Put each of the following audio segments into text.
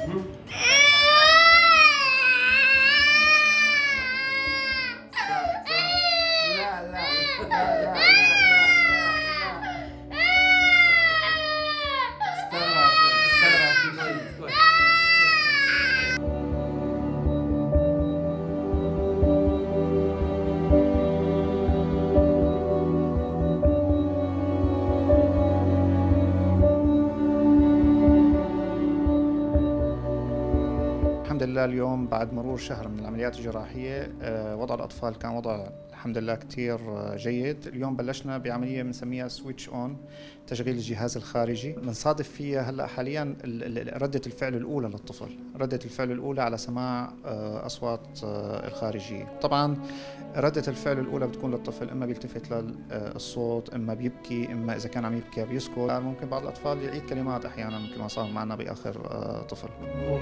الحمد لله اليوم بعد مرور شهر من العمليات الجراحية وضع الأطفال كان وضع الحمد لله كتير جيد. اليوم بلشنا بعملية بنسميها سويتش اون، تشغيل الجهاز الخارجي. بنصادف فيها هلا حاليا ردة الفعل الأولى للطفل، ردة الفعل الأولى على سماع أصوات الخارجية. طبعا ردة الفعل الأولى بتكون للطفل إما بيلتفت للصوت، إما بيبكي، إما إذا كان عم يبكي بيسكت. ممكن بعض الأطفال يعيد كلمات أحيانا مثل ما صار معنا بآخر طفل.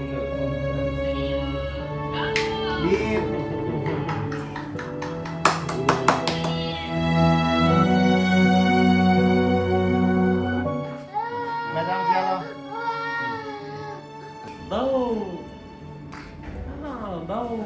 مدام يلا ضو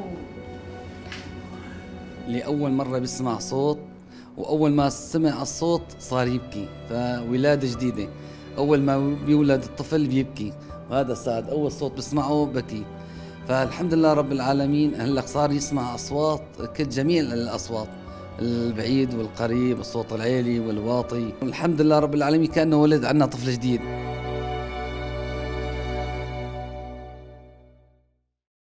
لأول مرة بيسمع صوت، وأول ما سمع الصوت صار يبكي، فولادة جديدة. أول ما بيولد الطفل بيبكي، وهذا سعد أول صوت بسمعه بكي. فالحمد لله رب العالمين هلأ صار يسمع أصوات جميع الأصوات، البعيد والقريب، الصوت العالي والواطي. الحمد لله رب العالمين كأنه ولد عنا طفل جديد.